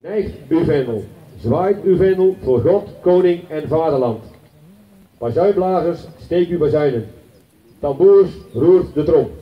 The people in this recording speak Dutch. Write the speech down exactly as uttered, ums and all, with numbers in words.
Neigt uw vendel, zwaait uw vendel voor God, koning en vaderland. Bazuinblazers, steek uw bazuinen. Tamboers, roert de trom.